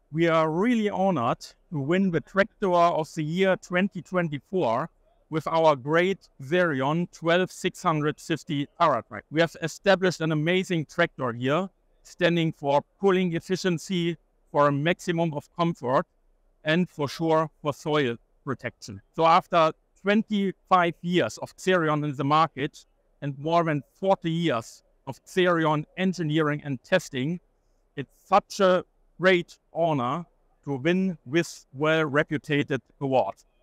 We are really honored to win the Tractor of the Year 2024 with our great Xerion 12650 Paratrack. We have established an amazing tractor here, standing for pulling efficiency, for a maximum of comfort, and for sure for soil protection. So after 25 years of Xerion in the market and more than 40 years of Xerion engineering and testing, it's such a great honor to win this well-reputed award.